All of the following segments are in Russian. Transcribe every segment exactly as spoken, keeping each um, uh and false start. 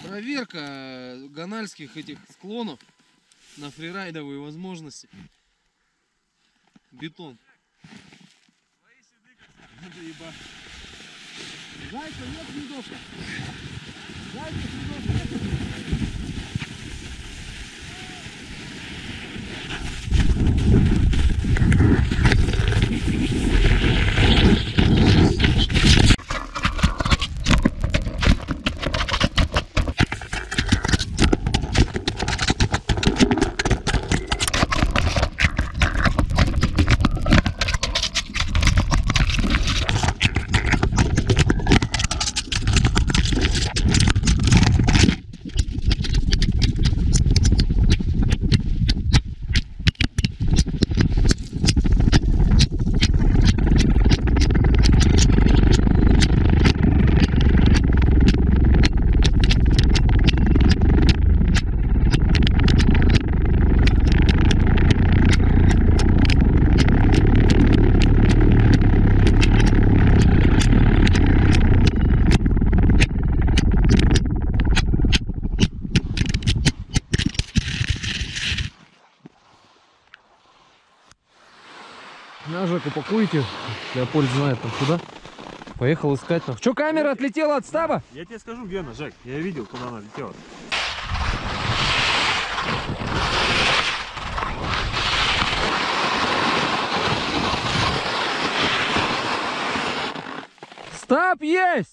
Проверка ганальских этих склонов на фрирайдовые возможности. Бетон. Зайка, нет гнездовка. Зайка, гнездовка. На, Жек, упакуйте. Леопольд знает там куда. Поехал искать там. Че, камера отлетела от стаба? Я тебе скажу, Гена, Жек, я видел, куда она летела. Стаб есть!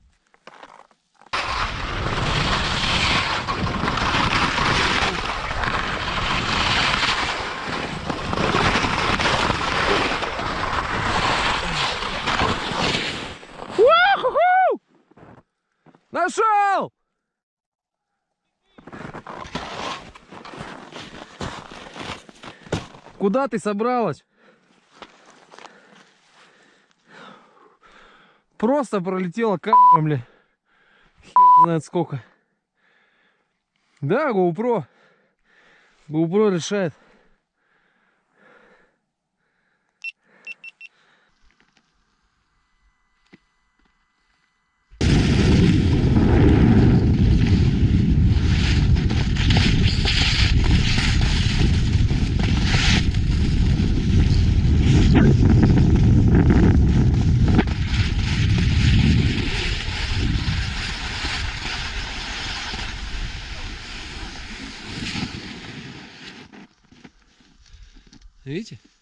Нашел! Куда ты собралась? Просто пролетела камером, бля. Хер знает сколько. Да, GoPro. GoPro решает. Видите?